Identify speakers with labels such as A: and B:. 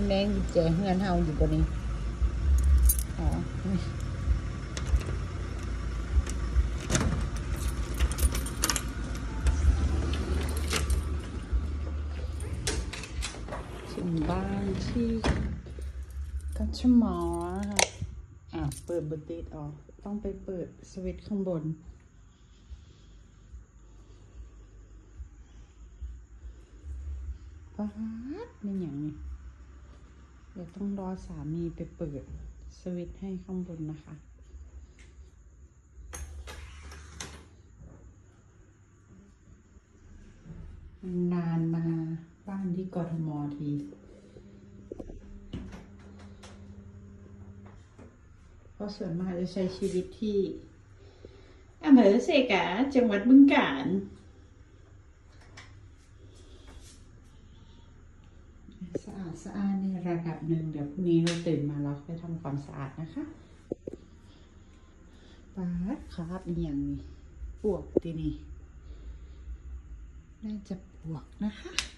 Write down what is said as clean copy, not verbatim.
A: แมงกุญแจเฮือนเฮาอยู่บนนี้อ๋อถึงบ้านที่กัชมอค่ะเปิดบันติดออกต้องไปเปิดสวิตช์ข้างบนป๊าดเป็นอย่างนี้เดี๋ยวต้องรอสามีไปเปิดสวิตช์ให้ข้างบนนะคะนานมาบ้านที่กทมทีเพราะส่วนมากจะใช้ชีวิตที่อำเภอเสกาจังหวัดบึงกาฬสะอาดในระดับหนึ่งเดี๋ยวพรุ่งนี้เราตื่นมาเราไปทำความสะอาดนะคะป๊าดครับอย่างนี้ปวกทีนี่น่าจะปวกนะคะ